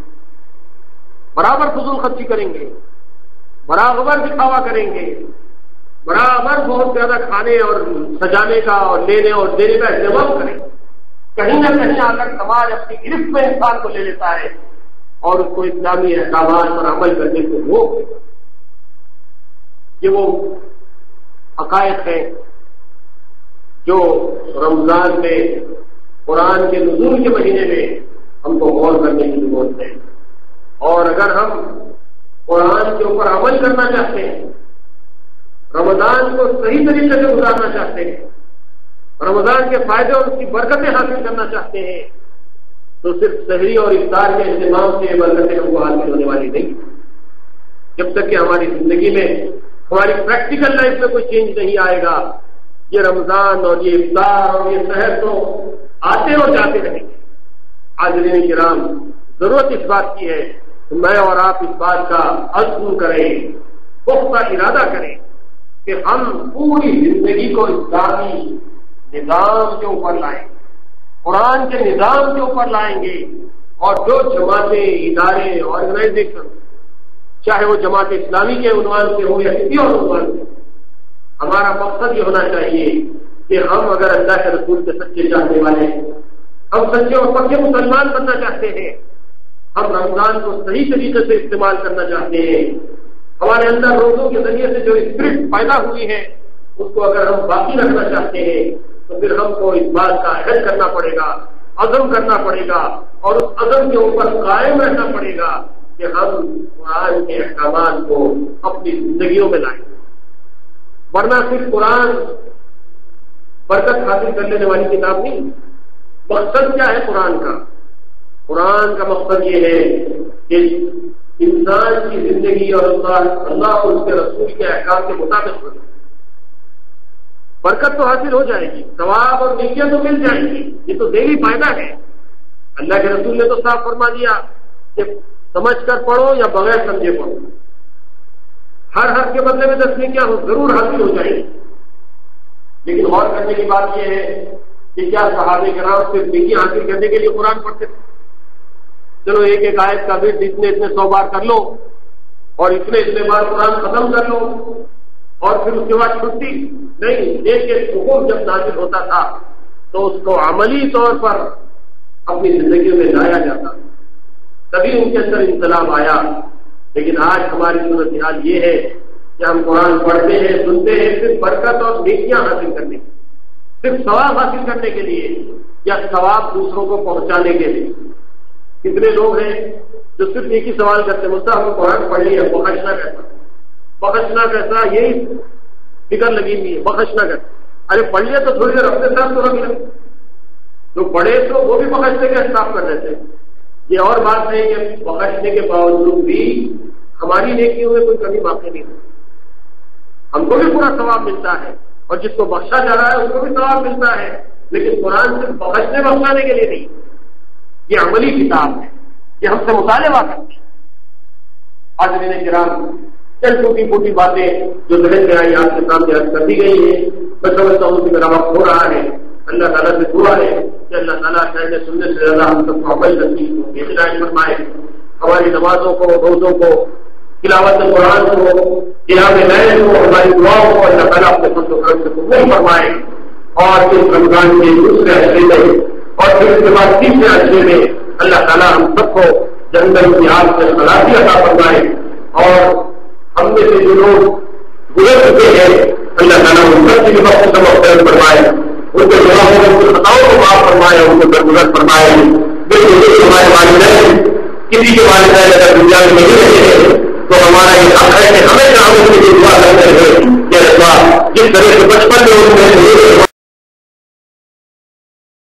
برابر فضول خرچی کریں گے، برابر دکھاوا کریں گے، برابر بہت زیادہ کھانے اور سجانے کا اور لینے اور دینے کا اہتمام کریں. کہیں نہ کہیں آ کر سماج اپنی گرفت میں انسان کو لے لیتا ہے اور اس کو اسلامی احکامات پر عمل کرنے کو روک دیتا ہے. یہ وہ عقائد ہیں جو رمضان میں قرآن کے نزول کے مہینے میں ہم کو غور کرنے کی ضرورت ہے. اور اگر ہم قرآن کے اوپر عمل کرنا چاہتے ہیں، رمضان کو صحیح طریقے سے گزارنا چاہتے ہیں، رمضان کے فائدے اور اس کی برکتیں حاصل کرنا چاہتے ہیں، تو صرف سحری اور افطار کے اہتمام سے یہ برکتیں ہم کو حاصل ہونے والی نہیں. جب تک کہ ہماری زندگی میں، ہماری پریکٹیکل لائف میں کوئی چینج نہیں آئے گا، یہ رمضان اور یہ افطار اور یہ سحر تو آتے اور جاتے رہیں گے. حاضرین کرام، ضرورت اس بات کی ہے کہ میں اور آپ اس بات کا عزم کریں، پختہ ارادہ کریں کہ ہم پوری زندگی کو اسلامی نظام کے اوپر لائیں، قرآن کے نظام کے اوپر لائیں گے. اور جو جماعتیں، ادارے، آرگنائزیشن، چاہے وہ جماعت اسلامی کے عنوان سے ہو یا کسی اور عنوان سے، ہمارا مقصد یہ ہونا چاہیے کہ ہم اگر اللہ کے رسول کے سچے چاہنے والے ہیں، ہم سچے اور پکے مسلمان بننا چاہتے ہیں، ہم رمضان کو صحیح طریقے سے استعمال کرنا چاہتے ہیں، ہمارے اندر روزوں کے ذریعے سے جو اسپرٹ پیدا ہوئی ہے اس کو اگر ہم باقی رکھنا چاہتے ہیں، تو پھر ہم کو اس بات کا عہد کرنا پڑے گا، عزم کرنا پڑے گا، اور اس عزم کے اوپر قائم رہنا پڑے گا کہ ہم قرآن کے احکامات کو اپنی زندگیوں میں لائیں. ورنہ صرف قرآن برکت حاصل کر لینے والی کتاب نہیں. مقصد کیا ہے قرآن کا؟ قرآن کا مقصد یہ ہے کہ انسان کی زندگی اور اللہ اور اس کے رسول کے احکام کے مطابق ہو جائے. برکت تو حاصل ہو جائے گی، ثواب اور نیکیاں تو مل جائیں گی، یہ تو ذیلی فائدہ ہے. اللہ کے رسول نے تو صاف فرما دیا کہ سمجھ کر پڑھو یا بغیر سمجھے پڑھو، ہر حرف کے بدلے میں 10 نیکیاں ضرور حاصل ہو جائیں گی. لیکن غور کرنے کی بات یہ ہے کہ کیا صحابہ کرام صرف نیکیاں حاصل کرنے کے لیے قرآن پڑھتے تھے؟ چلو ایک ایک آیت کا ورد اتنے 100 بار کر لو اور اتنے بار قرآن ختم کر لو، اور پھر اس کے بعد چھٹی نہیں، ایک ایک حکم جب نازل ہوتا تھا تو اس کو عملی طور پر اپنی زندگی میں لایا جاتا، تبھی ان کے اندر انقلاب آیا۔ لیکن آج ہماری صورتحال یہ ہے کہ ہم قرآن پڑھتے ہیں، سنتے ہیں صرف برکت اور نیکیاں حاصل کرنے کے، صرف ثواب حاصل کرنے کے لیے یا ثواب دوسروں کو پہنچانے کے لیے۔ کتنے لوگ ہیں جو صرف ایک ہی سوال کرتے ہیں، مجھ سے ہم نے قرآن پڑھ لیا، بخشنا کیسا؟ بخشنا کیسا؟ یہی فکر لگی ہوئی ہے، بخشنا کیسا؟ ارے پڑھ لیا تو تھوڑی دیر اپنے ساتھ تو رکھ لیں، جو پڑھے تو وہ بھی بخشنے کا احساس کر دیتے ہیں۔ یہ اور بات ہے کہ بخشنے کے باوجود بھی ہماری نیکیوں میں کوئی کمی باقی نہیں ہوتی، ہم کو بھی پورا ثواب ملتا ہے اور جس کو بخشا جا رہا ہے اس کو بھی ثواب ملتا ہے، لیکن قرآن صرف بخشنے بخشانے کے لیے نہیں، یہ عملی کتاب ہے، یہ ہم سے مطالبہ کرتی ہے۔ حاضرین کرام، چند ٹوٹی پھوٹی باتیں جو ذہن میں آئی آپ کے سامنے عرض کر دی گئی ہیں، میں سمجھتا ہوں کہ میرا وقت ہو رہا ہے۔ اللہ تعالیٰ سے دعا ہے کہ اللہ تعالیٰ کہنے سننے سے زیادہ ہم سب کو عمل نصیب ہو، ہدایت فرمائے، ہماری نمازوں کو، روزوں کو، تلاوت قرآن کو، قیام لیل کو، ہماری دعاؤں کو اللہ تعالیٰ اپنے فضل و کرم سے قبول فرمائے، اور اس رمضان کے دوسرے عشرے میں اور پھر اس کے بعد تیسرے عشرے میں اللہ تعالیٰ ہم سب کو جہنم کی آگ سے خلاصی عطا فرمائے، اور ہم میں سے جو لوگ گزر چکے ہیں اللہ تعالیٰ ان سب کی وقت مغفرت فرمائے، ان کے گناہوں کی خطاؤں کو معاف فرمائے، ان کو درگزر فرمائے۔ بالکل ہمارے والدین، کسی کے والدین اگر دنیا میں نہیں رہے ہیں تو ہمارا یہ حق ہے کہ ہمیں کاموں کے لیے دعا کرتے ہیں کہ اللہ جس طرح سے بچپن میں انہوں نے